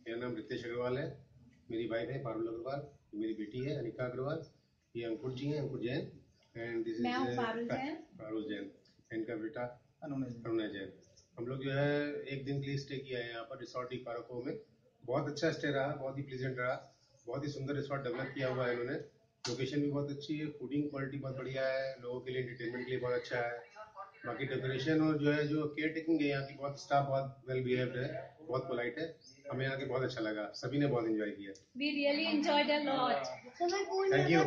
मेरा नाम रितेश अग्रवाल है, मेरी वाइफ है पारुल अग्रवाल, मेरी बेटी है अनिका अग्रवाल, ये अंकुर जी हैं, Ankur Jain, and this is Parul Jain, इनका बेटा अरुणा जैन। हम लोग जो है एक दिन के लिए स्टे किया है यहाँ पर रिसोर्ट डी पाराको में। बहुत अच्छा स्टे रहा, बहुत ही प्लीजेंट रहा, बहुत ही सुंदर रिसोर्ट डेवलप किया हुआ है इन्होंने। लोकेशन भी बहुत अच्छी है, फूडिंग क्वालिटी बहुत बढ़िया है, लोगों के लिए एंटरटेनमेंट के लिए बहुत अच्छा है। बाकी डेकोरेशन और जो है जो केयर टेकिंग है यहाँ की, बहुत स्टाफ बहुत वेल बिहेव्ड है, बहुत पोलाइट है। हमें यहाँ के बहुत अच्छा लगा, सभी ने बहुत एंजॉय किया। We really enjoyed a lot. Thank you.